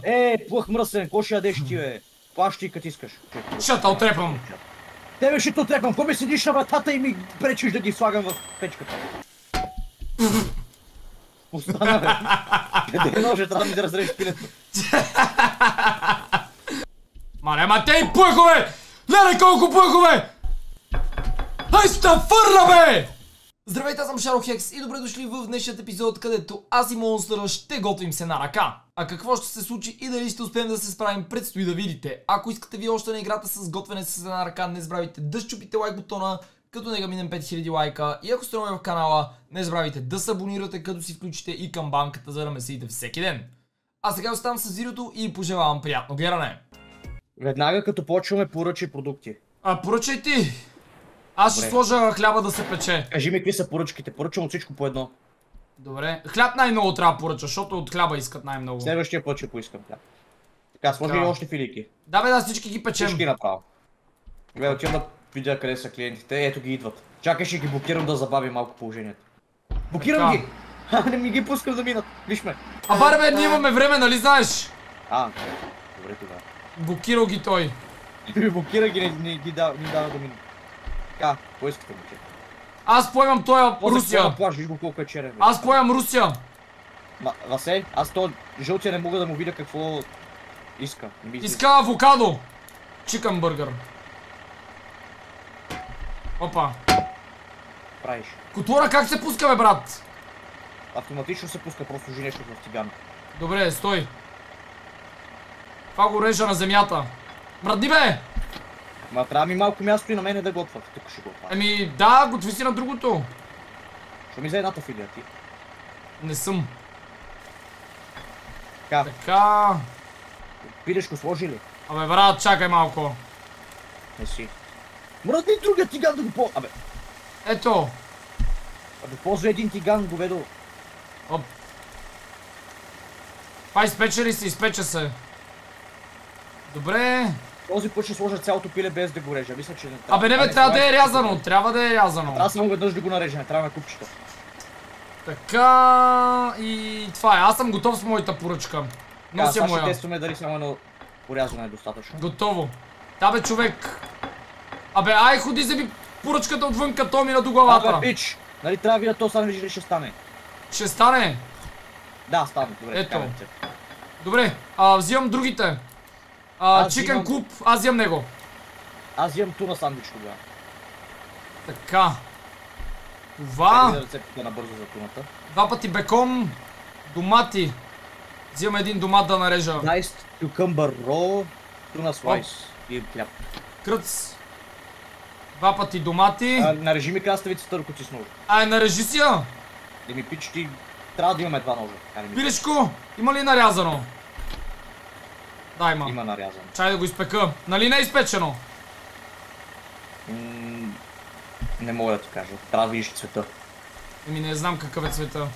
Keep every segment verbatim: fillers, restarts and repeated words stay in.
Е, плъх мръсен, ко ще ядеш ти, бе? Плащи като искаш. Ще те отрепам. Тебе ще те отрепам, ко ми седиш на вратата и ми пречиш да ги слагам в печката. Остана, бе. Къде ноже, трябва да ми да разрежеш пилето. Мале, ама те и плъхове! Леле колко плъхове! Ай стафърна, бе! Здравейте, аз съм Шарохекс и добре дошли в днешният епизод, където аз и монстъра ще готвим се на ръка. А какво ще се случи и дали ще успеем да се справим, предстои да видите. Ако искате ви още на играта с готвене с една ръка, не забравяйте да щупите лайк бутона, като нека минем пет хиляди лайка. И ако сте нови в канала, не забравяйте да се абонирате, като си включите и камбанката, за да ме следите всеки ден. А сега оставам с видеото и пожелавам приятно гледане. Веднага като почваме поръчай продукти. А поръчай ти! Аз ще сложа хляба да се пече. Кажи ми какви са поръчките, поръчвам от всичко по едно. Добре. Хляб най-много трябва да поръча, защото от хляба искат най-много. Следващия път ще поискам хляб. Така, сложи ли още филики? Да бе, да, всички ги печем. Всички направо. Гледай, отивам да видя къде са клиентите. Ето ги идват. Чакай, ще ги блокирам да забави малко положението. Блокирам ги! Ха, не ми ги пускам да минат. Виж ме. А баре бе, ние имаме време, нали знаеш? А, добре тогава. Блокирал ги той. Блокира ги, не ги дава да минат. Така, кой искате блокира? Аз поемам тоя Русия. Плаш, виж го колко е черен. Аз поемам Русия. Васе, аз то жълтия не мога да му видя какво иска. Иска авокадо. Чикън бъргър. Опа. Правиш. Котвора как се пуска, бе, брат? Автоматично се пуска, просто жи нещо в тиган. Добре, стой. Това го режа на земята. Мръдни, бе! Ма трябва ми малко място и на мене да готвят. Тук ще готвя. Еми, да, готви си на другото. Що ми за едната филия ти? Не съм. Така. Така. Пилешко сложи ли? Абе, брат, чакай малко. Не си. Мръдни другия тиган да го по... Абе. Ето. Абе, ползва един тиган, говедо. Оп. Това изпече ли се? Изпече се. Добре. Този път ще сложа цялото пиле без да го режа. Мисля, че не трябва. Абе, не бе, трябва да е рязано. Трябва да е рязано. Трябва само веднъж да го нарежа, не трябва на купчета. Така и това е. Аз съм готов с моята поръчка. Нося моя. Сега ще тестваме дали само едно порязане е достатъчно. Готово. Да бе, човек. Абе, ай, ходи вземи поръчката отвън, като мина до главата. Абе, пич! Нали трябва да видя то сандвич ли ще стане? Ще стане? Да, стане. Добре, ето. така, добре, а, взимам другите. А, чикен взимам... куп, аз взимам него. Аз взимам туна сандвич тогава. Така. Това. Да рецептите набързо за туната. Два пъти бекон. Домати. Взимам един домат да нарежа. Diced cucumber raw, туна слайс и хляб. Кръц. Два пъти домати. А, нарежи ми краставицата, докато си с ножа. Ай, нарежи си я. Да ми пич, ти трябва да имаме два ножа. Пилешко, има ли нарязано? Да, има. Има нарязано. Чай да го изпека. Нали не е изпечено? М не мога да ти кажа. Трябва да видиш цвета. Еми не знам какъв е цвета.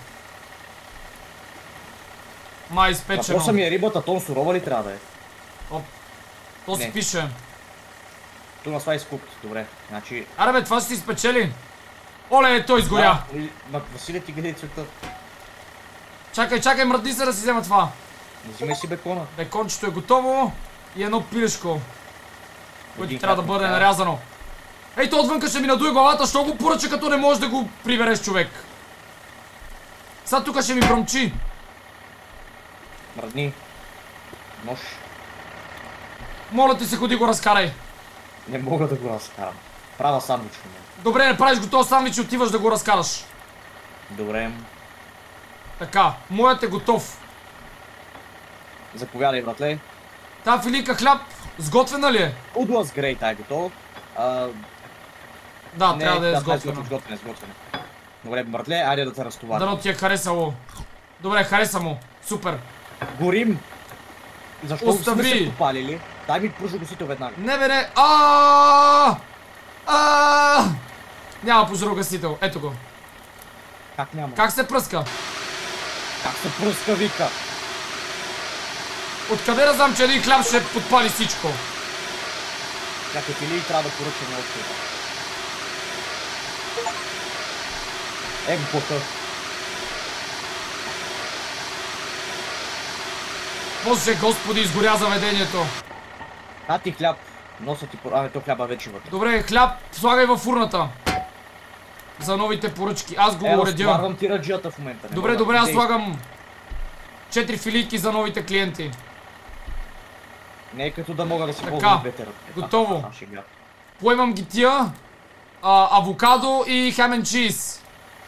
Май изпечено. Въпросът ми е рибата, тон сурова ли трябва да е? Оп. То си пише. Туна слайс кукт, добре. Значи... Аре бе, това ще си изпечели. Оле, той изгоря. Да, Василе, ти гледай цвета. Чакай, чакай, мръдни се да си взема това. Взимай си бекона. Бекончето е готово. И едно пилешко, което трябва да бъде така. нарязано. Ей, то отвънка ще ми надуе главата, що го поръча, като не можеш да го прибереш, човек. Сега тук ще ми бръмчи. Мръдни. Нож. Моля ти се, ходи го разкарай. Не мога да го разкарам. Права сандвич в момента. Добре, не правиш готов сандвич и отиваш да го разкараш. Добре. Така, моят е готов. Заповядай, братле. Та филийка хляб, сготвена ли е? Удла с грей, тая е готова. А... Да, не, трябва да е да, сготвена. Сготвена, сготвена. Добре, братле, айде да те разтоварим. Дано ти е харесало. Добре, хареса му. Супер. Горим. Защо Остави. сме се попалили? Дай ми пожарогасител веднага. Не бе, не. Аааа! Аааа! Няма пожарогасител. Ето го. Как няма? Как се пръска? Как се пръска, вика? Откъде да знам, че един хляб ще подпали всичко? Чакай, филии трябва да поръчаме още. Е, го плъха. Боже господи, изгоря заведението. А ти хляб. Носа ти по... Ами то хляба вече вътре. Добре, хляб, слагай във фурната. За новите поръчки. Аз го Е, уредя. разтоварвам ти раджията в момента. Добре, добре, аз слагам четири филийки за новите клиенти. Не е като да мога да си Така, ползвам двете ръце. готово. А, шега. Поемам ги тия. А, авокадо и хем ен чиз.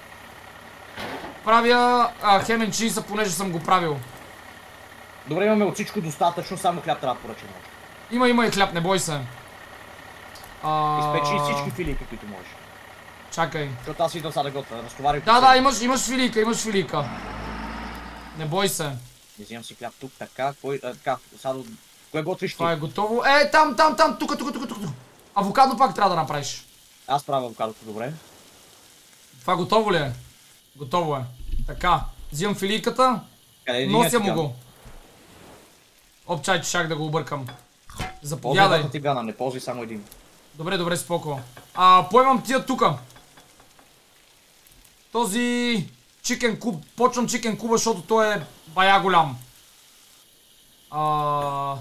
Правя хем ен чиза, понеже съм го правил. Добре, имаме от всичко достатъчно, само хляб трябва да поръчам още. Има, има и хляб, не бой се. А... Изпечи всички филийки, които можеш. Чакай. Защото аз идвам сега да готвя, разтоваря. Да, да, имаш, имаш филийка, имаш филийка. Не бой се. Взимам си хляб тук, така, кой, а, така, сега до... Кое готвиш ти? Това е готово. Е, там, там, там, тука, тука, тука, тука. Авокадо пак трябва да направиш. Аз правя авокадото, добре. Това готово ли е? Готово е. Така, взимам филийката. Къде е Нося му тиган? го. Оп, чай, че шак да го объркам. Ползвай Заповядай. двата тигана, не ползвай само един. Добре, добре, споко. А, поемам тия тука. Този чикен куб, почвам чикен куба, защото той е бая голям. А,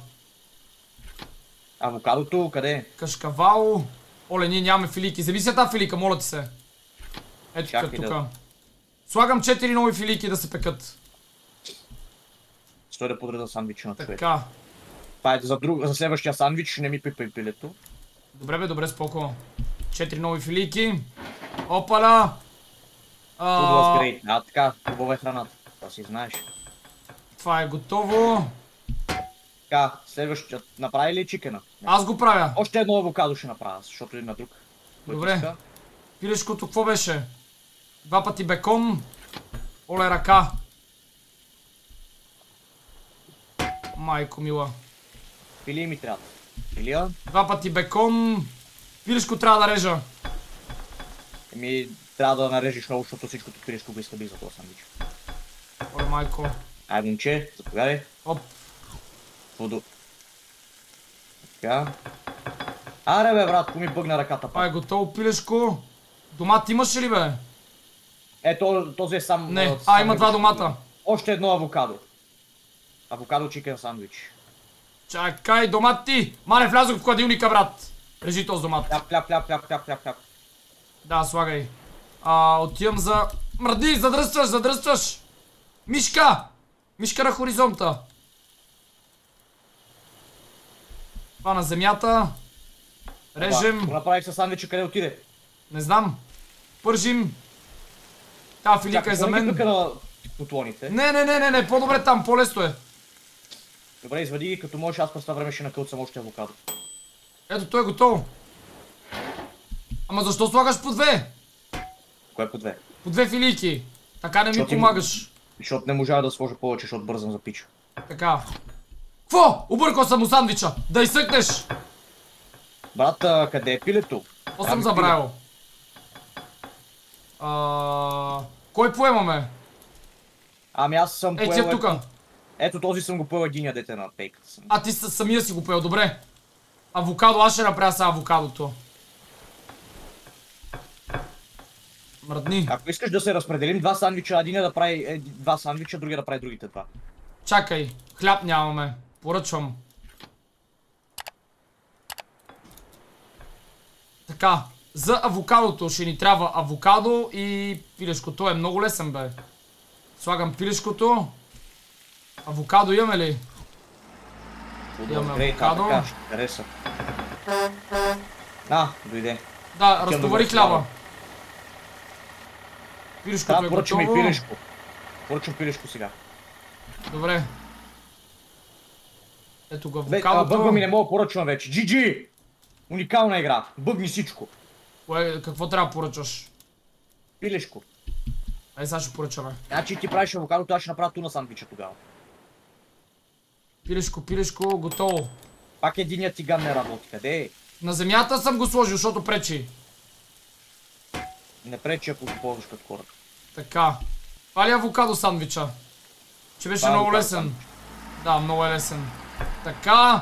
Авокадото, къде е? кашкавал. Оле, ние нямаме филийки. Вземи си тази филийка, моля ти се. Ето Чакай тук. да- Слагам четири нови филийки да се пекат. Стой да подреда сандвича на човек. Така. Това е за, друг... за следващия сандвич, не ми пипай пилето. Добре бе, добре, споко. Четири нови филийки. Опала. Хубава А, скрей. А, така, хубава е храната. Това си знаеш. това е готово. Така, следващия. Направи ли чикена? Аз го правя. Още едно авокадо ще направя, защото има друг. който Добре. иска. Пилешкото какво беше? Два пъти бекон. Оле, ръка. Майко мила. Филия ми трябва. Филия? Два пъти бекон. Пилешко трябва да режа. Еми, трябва да нарежеш много, защото всичкото пилешко го иска би за този сандвич. Оле, майко. Ай, момче, заповядай. Оп. Водо. Така. Аре бе, брат, ми бъгна ръката Това е пак. готово, пилешко. Домат имаш ли бе? Ето, този е сам... Не. а, А, има сандвич. два домата. Още едно авокадо. Авокадо чикен сандвич. Чакай, домат ти! Мале, влязох в хладилника, брат. Режи този домат. Хляб, хляб, хляб, хляб, хляб, хляб, хляб. Да, слагай. А, отивам за... Мърди, задръстваш, задръстваш! Мишка! Мишка на хоризонта. Това на земята. Режем. Го направих със сандвича, къде отиде? Не знам. Пържим. Та филика е за мен. Тук на потлоните. Не, не, не, не, не, по-добре там, по-лесно е. Добре, извади ги, като можеш, аз през това време ще накълцам още авокадо. Ето, то е готово. Ама защо слагаш по две? Кое по две? По две филийки. Така не ми Защото им- помагаш. Защото не можа да сложа повече, защото бързам за пича. Така. Кво? Объркал съм му сандвича. Да изсъкнеш. Брат, а, къде е пилето? Какво Ами, съм забравил? А... Кой поемаме? Ами аз съм Ей, поел... тия тука. Ето този съм го поел единия дете на пейката съм. А ти с- самия си го поел, добре. Авокадо, аз ще направя сега авокадото. Мръдни. Ако искаш да се разпределим два сандвича, един е да прави е, два сандвича, другия да прави другите два. Чакай, хляб нямаме. Поръчвам. Така, за авокадото ще ни трябва авокадо и пилешкото. Е много лесен бе. Слагам пилешкото. Авокадо имаме ли? Имаме Грей, авокадо. така, ще ти хареса. А, дойде. Да, Отивам разтовари да го хляба. слагам. Пилешкото Трябва е да поръчам и готово. пилешко. Поръчам пилешко сега. Добре. Ето го Бе, а, бъгва авокадото. ми не мога да поръчвам вече. джи джи! Уникална игра. Бъгни всичко. Кое- Какво трябва да поръчаш? Пилешко. Ай, сега ще поръчаме. Значи ти правиш авокадото, аз ще направя туна сандвича тогава. Пилешко, пилешко, готово. Пак единият тиган не работи. Къде е? На земята съм го сложил, защото пречи. Не пречи, ако го ползваш като корак. Така. Това ли е авокадо сандвича? Че беше Това е много авокадо лесен. сандвич. Да, много е лесен. Така.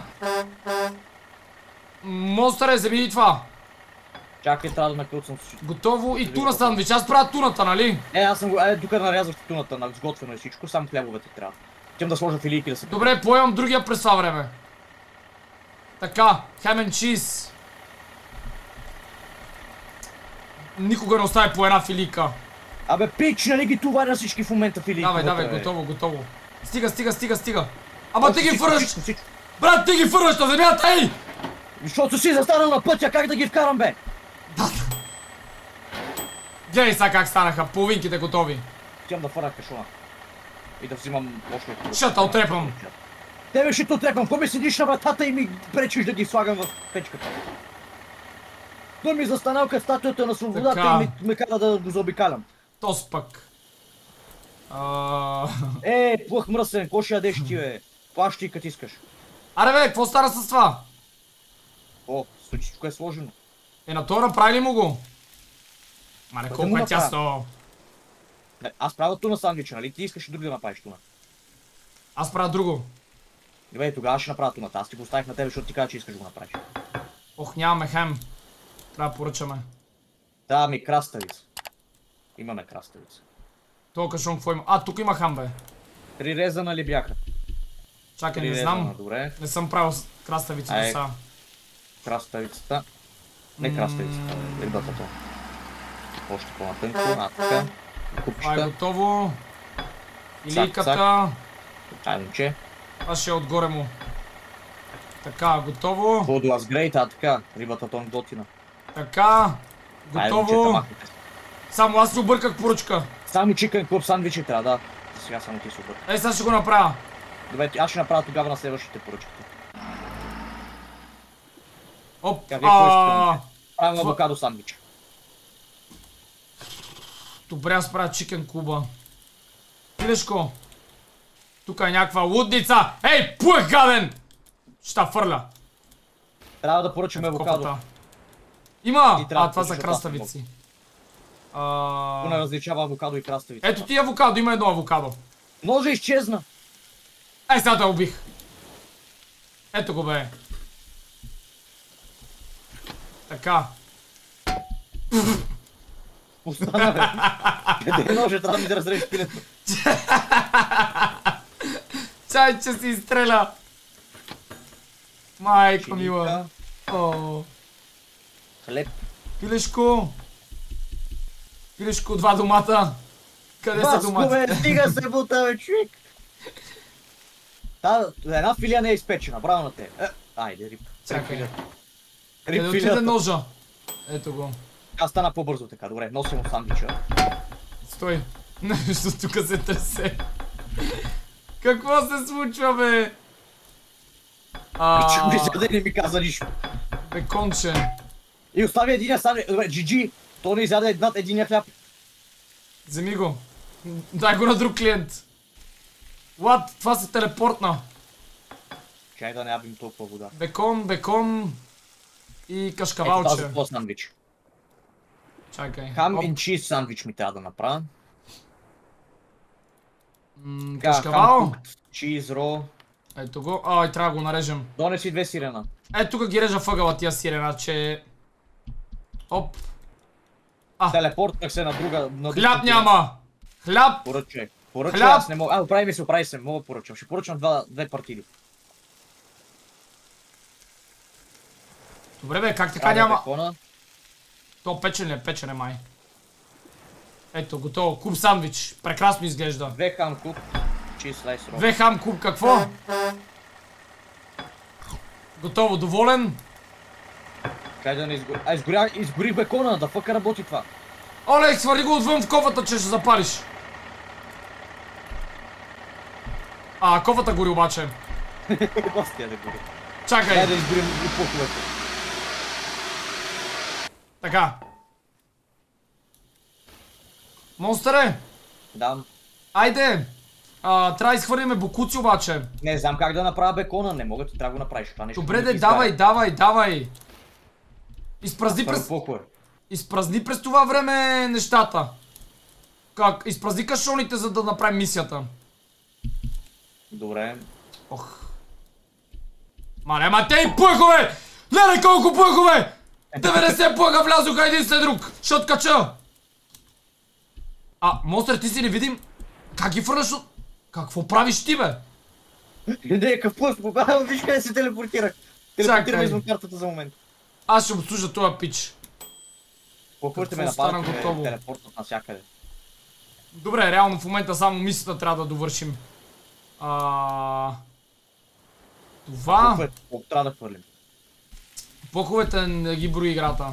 Монстър е, вземи и това. Чакай, трябва да накълцам всичко. Готово и туна сандвич. Аз правя туната, нали? Е, аз съм го... Е, тук нарязах туната, на сготвено е всичко, само хлябовете трябва. Искам да сложа филийки да се... Добре, поемам другия през това време. Така, хем енд чиз. Никога не остави по една филийка. Абе, пич, нали ги товаря всички в момента филийки? Давай, вътре, давай, бе. готово, готово. Стига, стига, стига, стига. Ама ти ги Всичко, фърляш! всичко, всичко. Брат, ти ги фърляш на земята, ей! Защото си застанал на пътя, как да ги вкарам, бе? Гледай сега как станаха, половинките готови. Искам да фърля кашуна. И да взимам още от... Ще те отрепам. Тебе ще те отрепам, кой ми седиш на вратата и ми пречиш да ги слагам в печката? Той ми застанал като статуята на свободата Така. и ми, ме кара да го заобикалям. Тос пък. А... Е, плъх мръсен, какво ще ядеш ти, бе? Плащи и като искаш. Аре бе, какво стара с това? О, всичко е сложено. Е, на това направи ли му го? Мале, Да колко му е направя. тясно. Не, аз правя туна сандвича, нали? Ти искаш и други да направиш туна. Аз правя друго. Добре, тогава ще направя туната. Аз ти го оставих на тебе, защото ти каза, че искаш да го направиш. Ох, нямаме хем. Трябва да поръчаме. Да, ми краставица. Имаме краставица. Това кашон какво има? А, тук има хам, бе. Прирезана ли бяха? Чакай, не Прирезана, знам. добре. Не съм правил с- краставици до Ай. сега. Краставицата. Не краставицата, бе, рибата то. Още по-натънко, а така. Това е Купчета. готово. Цак, Илийката. Ай, момче. Това ще е отгоре му. Така, готово. Воду аз грейт, а така. Рибата тон готина. Така. Ай, момчета, Готово. махайте се. Само аз се обърках поръчка. Само чикен клуб сандвичи трябва, да. Сега само ти се обърка. Ей, сега ще го направя. Добре, аз ще направя тогава на следващите поръчки. Оп. Как е, кой а, ще Правим авокадо сандвич. Добре, аз правя чикен куба. Пилешко. Тук е някаква лудница. Ей, пуех гаден! Ще та фърля. Трябва да поръчаме авокадо. Кофата. Има! И трябва А, да това са поръчаш краставици. То не А... различава авокадо и краставица. Ето ти авокадо, има едно авокадо. Ножа изчезна. Ай, сега те убих. Ето го бе. Така. Остана, бе. Къде е ножа? Трябва да ми да разрежеш пилето. Чай, че си изстреля. Майко Чиника, мила. О. хлеб. Пилешко. Пилешко, два домата. Къде са Баско, доматите? бе, стига се бута, бе, човек. Та, една филия не е изпечена, браво на те. Е, айде, рип. Чакай. Рип Къде отиде филията. ножа? Ето го. Аз стана по-бързо така, добре, носим от сандвича. Стой. Нещо тук се тресе. Какво се случва, бе? Че А, ми се не ми каза нищо. беконче. И остави единия сандвич. Добре, джиджи, то не изяде над единия хляб. Вземи го. Дай го на друг клиент. What? Това се телепортна. Чай да не ябим толкова вода. Бекон, бекон и Ето кашкавалче. тази това сандвич. Чакай. Хам Оп, и чиз сандвич ми трябва да направя. м, Така, Кашкавал. хам, чиз, ро. Ето го. Ай, трябва да го нарежем. Донеси две сирена. Ето тук ги режа въгъла тия сирена, че... Оп. Телепортнах се на друга... На Хляб няма! Хляб! Поръчай. Поръчай, Хляб! аз не мога. А, оправи ми се, оправи се, мога да поръчам. Ще поръчам два, две партиди. Добре бе, как така Правя няма? бекона. То печен ли е? Печен е май. Ето, готово. Куб сандвич. Прекрасно изглежда. Две хам куп. Чиз слайс ро. Две хам куб какво? Готово, доволен? Чай да не изгори. А, изгоря, изгори бекона, да фъка работи това. Оле, свали го отвън в кофата, че ще запалиш. А, кофата гори обаче. Гостия да гори. Чакай. Дай да изгорим и пуховете. Така. Монстъре, Да. айде. А, трябва да изхвърлиме бокуци обаче. Не знам как да направя бекона, не мога, ти трябва да го направиш. Това нещо Добре не де, ти давай, изгаря. давай, давай. Изпразни Първо през... пухове. Изпразни през това време нещата. Как? Изпразни кашоните, за да направим мисията. Добре. Ох. Мале, ама те и плъхове! Леле колко плъхове! деветдесет плъха влязоха един след друг! Ще откача! А, монстър, ти си не видим? Как ги фърляш от... Какво правиш ти, бе? Не, какъв плъс, побава, виж къде се телепортирах. Телепортираме извън картата за момент. Аз ще обслужа този пич. Колко ще ме Какво стана нападат, готово? ме телепортват навсякъде. Добре, реално в момента само мисията трябва да довършим. А... Това... Колко е? Колко трябва да хвърлим? Плъховете не ги брои играта.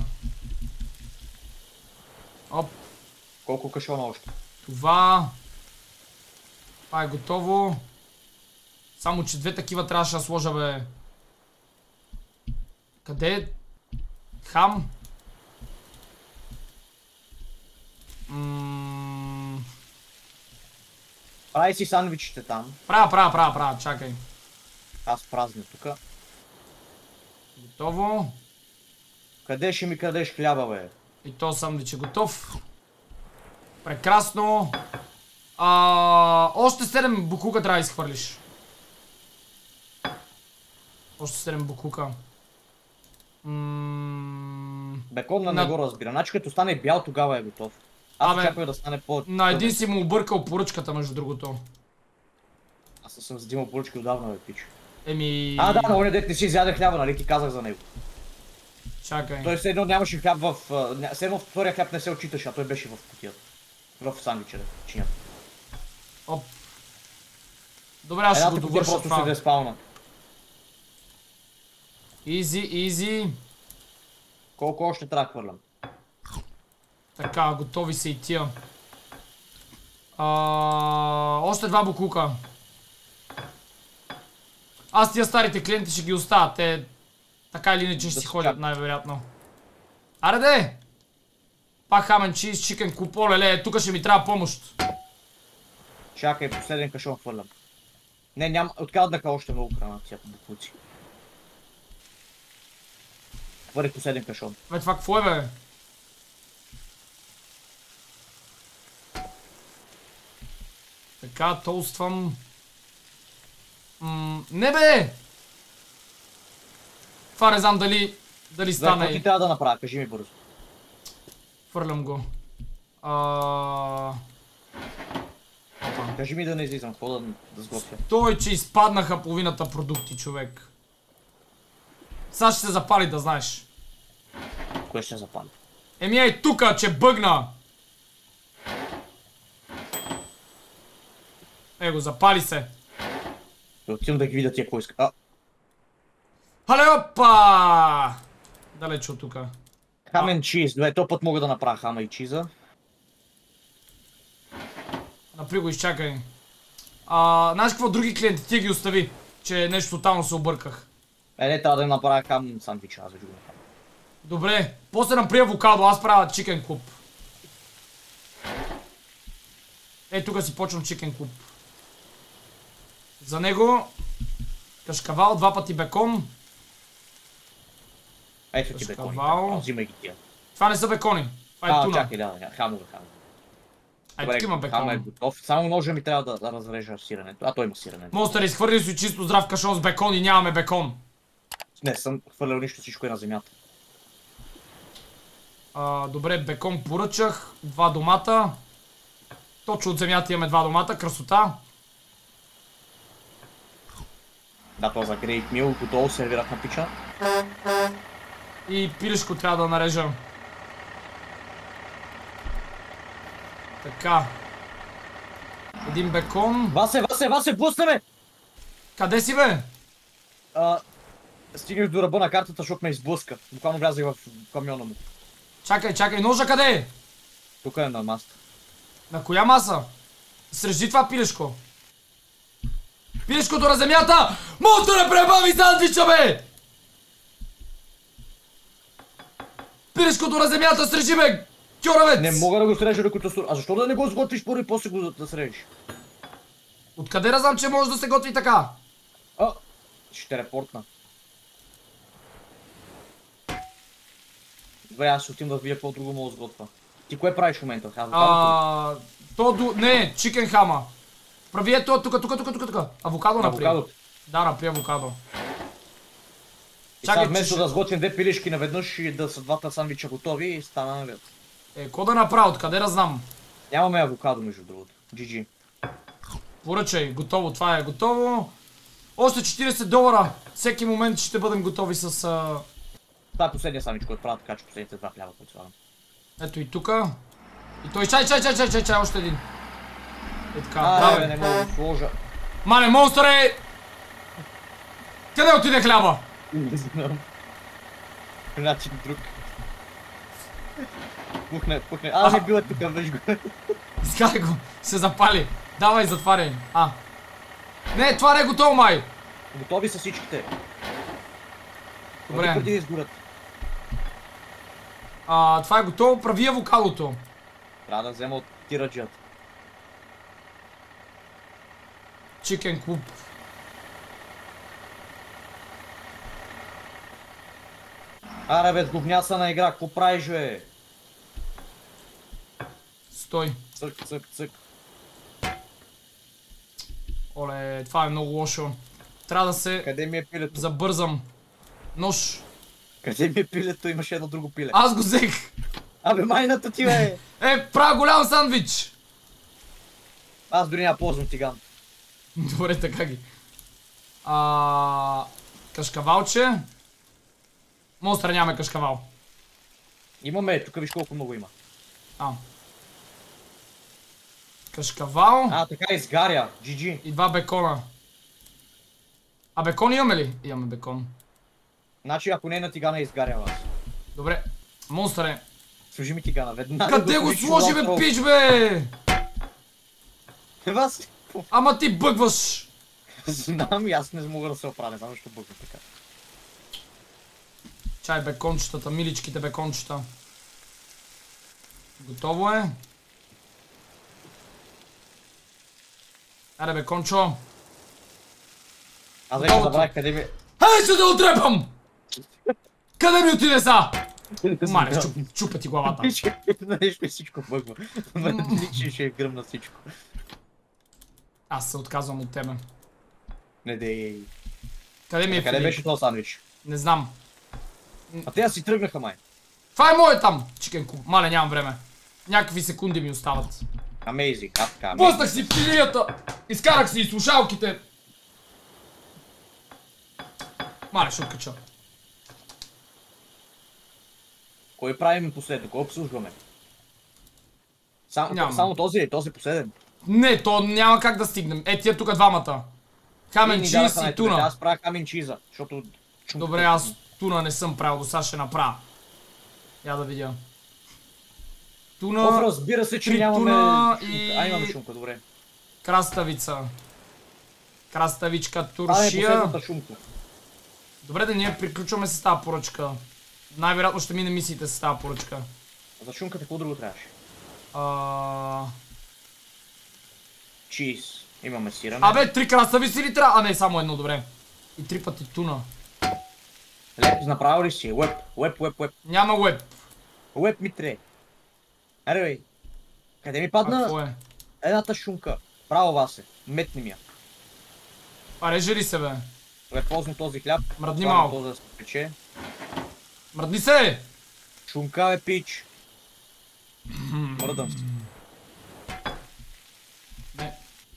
Оп. Колко кашона още? Това... Това е готово. Само че две такива трябваше да сложа, бе. Къде е? Хам? Ммм... Прави си сандвичите там. Правя, правя, правя, правя, чакай. Аз празня тука. Готово. Къде ще ми крадеш хляба, бе? И то сандвич е готов. Прекрасно. А, още седем букука трябва да изхвърлиш. Още седем букука. М... Бекон на На- не го разбира. Значи като стане бял, тогава е готов. Аз Абе, очаквам да стане по... На един си му объркал поръчката, между другото. Аз съм задимал поръчки отдавна, бе, пич. Еми... А, да, на оня дет не си изяде хляба, нали ти казах за него. Чакай. Той все едно нямаше хляб в... а, ня- Все едно втория хляб не се отчиташе, а той беше в кутията. В сандвича, да, чинята. Оп. Добре, аз ще го Едната кутия довърша просто се това. деспална. Изи, изи. Колко още трябва да хвърлям? Така, готови са и тия. А, още два букука. Аз тия старите клиенти ще ги оставя. Те така или иначе ще Да си се ходят чакат. най-вероятно. Аре де! Пак хамен чиз, чикен купо, леле, тук ще ми трябва помощ. Чакай, последен кашон хвърлям. Не, няма, откраднаха още много храна, тия букуци. Хвърлих последен кашон. Бе, това какво е, бе? Така, толствам. М, не бе! Това не знам дали, дали За какво стане. ти трябва да направя? Кажи ми бързо. Фърлям го. А... Кажи ми да не излизам, хода да, да сготвя. Той, че изпаднаха половината продукти, човек. Сега ще се запали, да знаеш. Кое ще се запали? Еми ей тука, че бъгна! Его, запали се. Да отивам да ги видя тия кой иска. А, Хале, опа! Далеч от тука. хамен чиз. Добре, този път мога да направя хама и чиза. Напри го, изчакай. А, знаеш какво други клиенти? Ти ги остави. Че нещо тотално се обърках. Е, не, трябва да им направя хам сандвича, аз вече го направя. Добре, после напри авокадо, аз правя чикен клуб. Ей, тук си почвам чикен клуб. За него кашкавал, два пъти бекон. Ето ти бекони. Кашкавал. Взимай ги тия. Това не са бекони. Това е А, туна. чакай, да, да, хамове, хамове. Ай, тук има хама е бекон. готов. Само ножа ми трябва да, да разрежа сиренето. А, той има сиренето. Монстър, изхвърли си чисто здрав кашон с бекон и нямаме бекон. Не, съм хвърлял нищо, всичко е на земята. А, добре, бекон поръчах. Два домата. Точно от земята имаме два домата. Красота. Да, това за Great Meal, готово сервирах на пича. И пилешко трябва да нарежа. Така. Един бекон. Васе, Васе, Васе, пусна ме! Къде си, бе? А, стигнах до ръба на картата, защото ме изблъска. Буквално влязах в камиона му. Чакай, чакай, ножа къде е? Тук е на маста. На коя маса? Срежи това пилешко. Пилешкото на земята! Монстър, пребави сандвича, бе! Пилешкото на земята, срежи, бе! Кьоравец! Не мога да го срежа докато су... А защо да не го сготвиш първо и после го да, да срежеш? Откъде да знам, че може да се готви така? А, ще те репортна. Добре, аз ще отим да видя какво друго мога да сготвя. Ти кое правиш в момента? Авокадото ли? А, то до... Не, чикен хама. Прави ето тук, тук, тук, тук, тук. Авокадо напри. Авокадото. Да, напри авокадо. И Чакай, сега вместо че да сготвим две пилешки наведнъж и да са двата сандвича готови, и стана навед. Е, ко да направя, откъде да знам? Нямаме авокадо между другото. джи джи. Поръчай, готово, това е готово. Още четирийсет долара. Всеки момент ще бъдем готови с... А... Това е последния самичко, от правя така, че последните два хляба, които слагам. Ето и тука. И той чай, чай, чай, чай, чай, чай, още един. Е така, А, давай. не мога да сложа. Мале, монстър е... Къде отиде хляба? Не знам. Начин друг. Пухне, пухне. А, не бил е тук, виж го. Изкарай го, се запали. Давай, затваряй. А. Не, това не е готово, май. Готови са всичките. Добре. Преди да изгорят. А, това е готово, прави авокадото. Трябва да взема от тираджията. Чикен клуб. Аре бе, говняса на игра, какво правиш бе? Стой. Цък, цък, цък. Оле, това е много лошо. Трябва да се Къде ми е пилето? забързам. Нож. Къде ми е пилето? Имаше едно друго пиле. Аз го взех. Абе, майната ти бе! Е, правя голям сандвич. Аз дори няма ползвам тиган. Добре, така ги. А... Кашкавалче. Монстър нямаме кашкавал. Имаме, тук виж колко много има. А. Кашкавал. А, така изгаря. джи джи. И два бекона. А бекон имаме ли? Имаме бекон. Значи, ако не е на тигана, изгаря вас. Добре. Монстър е. Сложи ми тигана, веднага. Къде го сложи, бе, пич, бе? Вас? Ама ти бъгваш. Знам и аз не мога да се оправя, не знам защо бъгвам така. Чай бекончетата, миличките бекончета. Готово е. Аре бекончо. Аз вече забравих къде ми... Ей, ще да отрепам! Къде ми отиде са? Мале, чуп, чупа ти главата. Знаеш ли всичко бъгва. Личи ще е гръмна всичко. Аз се отказвам от тебе. Не дей. Къде ми е Къде Филип? беше този сандвич? Не знам. А те си тръгнаха май. Това е мое там, чикен куп. Мале, нямам време. Някакви секунди ми остават. Амейзинг, как така? Пуснах си пилията! Изкарах си и слушалките! Мале, ще откача. Кой правим последно? Кой обслужваме? Само, Няма. само този е, този последен. Не, то няма как да стигнем. Е, тия тук двамата. Хамен Ни чиз даха и на туна. Аз правя хамен чиза, защото... Добре, аз туна не съм правил, до сега ще направя. Я да видя. Оф, Туна, разбира се, че три нямаме туна шунка. и- А, имаме шунка, добре. краставица. Краставичка, Това е туршия. последната шунка. Добре, да ние приключваме с тази поръчка. Най-вероятно ще мине мисиите с тази поръчка. За шунката какво друго трябваше? А... Чиз. Имаме сирене. Абе, три краставици ли трябва? А не, само едно, добре. И три пъти туна. Леп, направил ли си? Уеп, уеп, уеп, уеп. Няма уеб. Уеп ми тре. Аре бей. Къде ми А какво падна е? едната шунка? Право Васе. Метни ми я. А реже ли се, бе? Добре, ползвам този хляб. Мръдни Слагам малко. този да се пече. Мръдни се! Шунка бе, пич. Мръдам се. Не.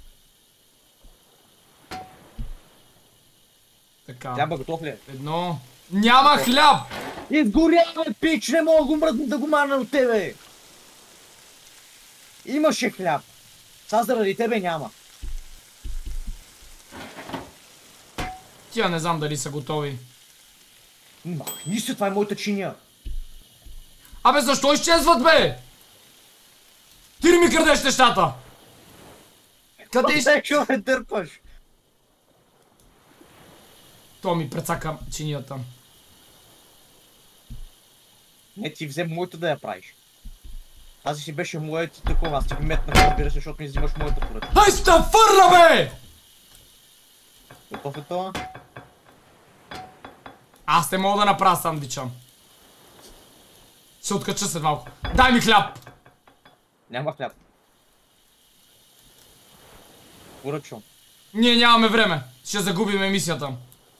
Така. Хляба готов ли е? Едно. Няма хляб! Изгорявай, пич! Не мога да го мръдна да го мана от тебе! Имаше хляб. Сега заради тебе няма. Тия не знам дали са готови. Махни се, това е моята чиния. Абе, защо изчезват, бе? Ти ли ми крадеш нещата? Къде из... Къде ще ме дърпаш? То ми прецака чинията. Не, ти взе моята да я правиш. Тази си беше моя ти такова, аз ти ги метнах, разбира се, защото ми взимаш моята поръчка. Ай, стафърна, бе! Готов е това? Аз не мога да направя сандвича. Ще откача след малко. Дай ми хляб! Няма хляб. Поръчвам. Ние нямаме време. Ще загубим емисията.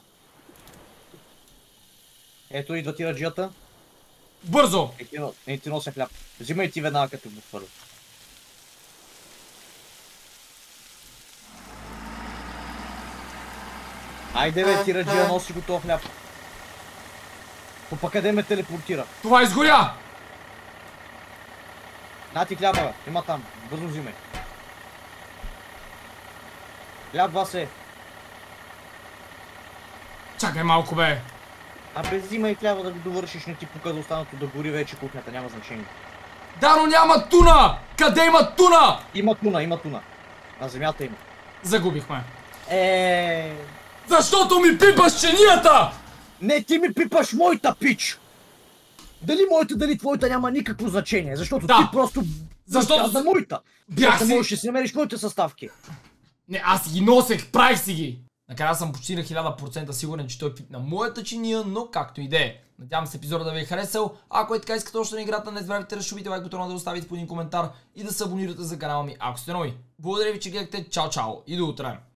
Ето идва ти раджията. Бързо! Не ти, но- не ти нося хляб. Взимай ти веднага като го хвърля. Айде бе, ти Раджия, носи го този хляб. Попа къде ме телепортира? Това изгоря! На ти хляба, бе. Има там. Бързо взимай. Хляб, Васе. Чакай малко, бе. Абе, взимай хляба да го довършиш, не ти пука да останато да гори вече кухнята, няма значение. Да, но няма туна! Къде има туна? Има туна, има туна. На земята има. Загубихме. Е. Защото ми пипаш чинията! Не, ти ми пипаш моята пич! Дали моята, дали твоята няма никакво значение, защото Да. ти просто Защото каза моята. бях Защото си- можеш да си намериш моите съставки. Не, аз си ги носех, правих си ги. Накрая съм почти на хиляда процента сигурен, че той пипна моята чиния, но както и да е. Надявам се епизода да ви е харесал. Ако е така, искате още на играта, не забравяйте да шубите лайк бутона, да оставите по един коментар и да се абонирате за канала ми, ако сте нови. Благодаря ви, че гледахте. Чао, чао и до утре.